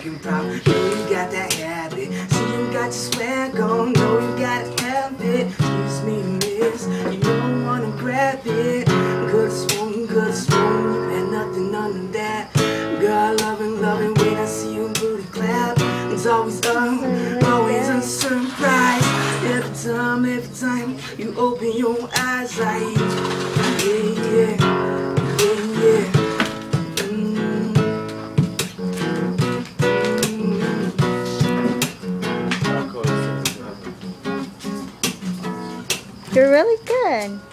looking proud. Know you got that habit. See you got your swag on. Know you gotta have it. Excuse me, miss. You don't wanna grab it. Could've sworn you had nothing under that. Girl, I love it when I see you booty clap. It's always a surprise. Every time you open your eyes, like yeah. You're really good.